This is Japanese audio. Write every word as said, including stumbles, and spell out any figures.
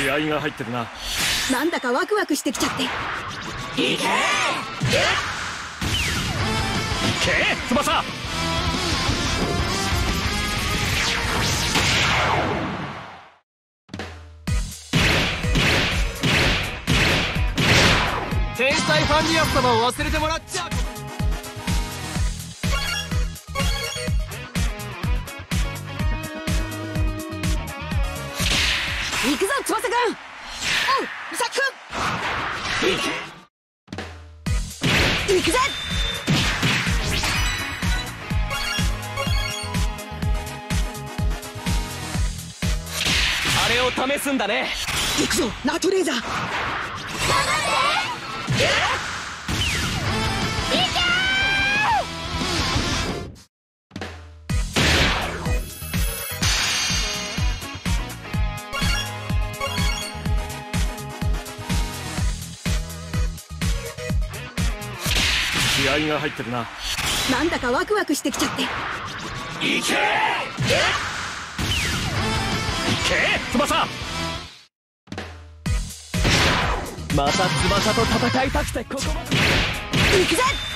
気合が入ってるな。 なんだかワクワクしてきちゃって。いけいけ翼。 天才ファンリアス様を忘れてもらっちゃう。 行くぞ翼くん。おうミサキくん。行くぜ。 あれを試すんだね。 行くぞナートレーザー。頑張って。 気合が入ってるな。 なんだかワクワクしてきちゃって。いけいけ翼。 また翼と戦いたくてここまで。 行くぜ。